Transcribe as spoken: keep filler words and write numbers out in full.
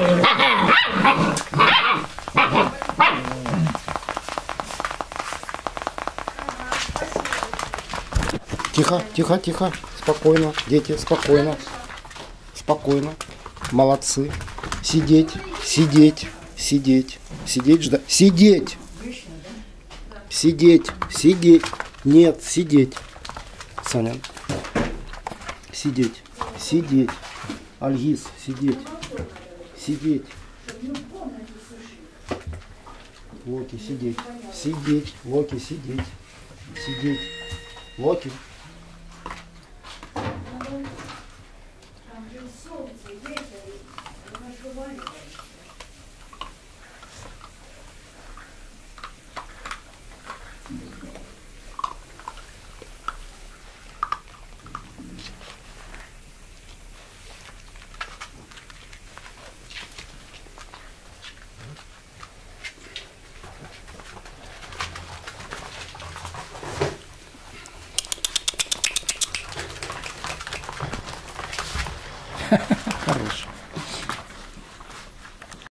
Тихо, тихо, тихо. Спокойно, дети, спокойно. Спокойно. Молодцы. Сидеть, сидеть, сидеть, сидеть, ждать. Сидеть! Сидеть, сидеть. Нет, сидеть. Саня. Сидеть, сидеть. Альгиз, сидеть. Сидеть. Локи, сидеть. Сидеть. Локи, сидеть. Сидеть. Локи.